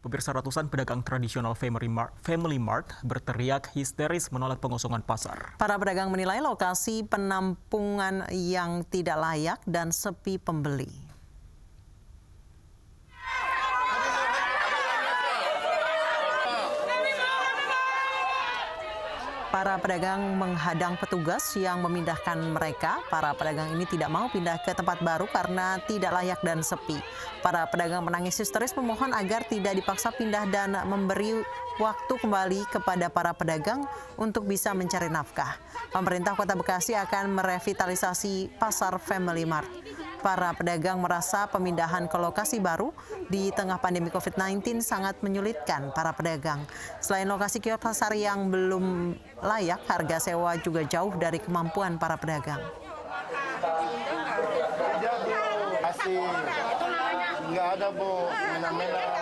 Pemirsa, ratusan pedagang tradisional Family Mart berteriak histeris menolak pengosongan pasar. Para pedagang menilai lokasi penampungan yang tidak layak dan sepi pembeli. Para pedagang menghadang petugas yang memindahkan mereka. Para pedagang ini tidak mau pindah ke tempat baru karena tidak layak dan sepi. Para pedagang menangis histeris memohon agar tidak dipaksa pindah dan memberi waktu kembali kepada para pedagang untuk bisa mencari nafkah. Pemerintah Kota Bekasi akan merevitalisasi pasar Family Mart. Para pedagang merasa pemindahan ke lokasi baru di tengah pandemi COVID-19 sangat menyulitkan para pedagang. Selain lokasi kios pasar yang belum layak, harga sewa juga jauh dari kemampuan para pedagang. Masih nggak ada, Bu.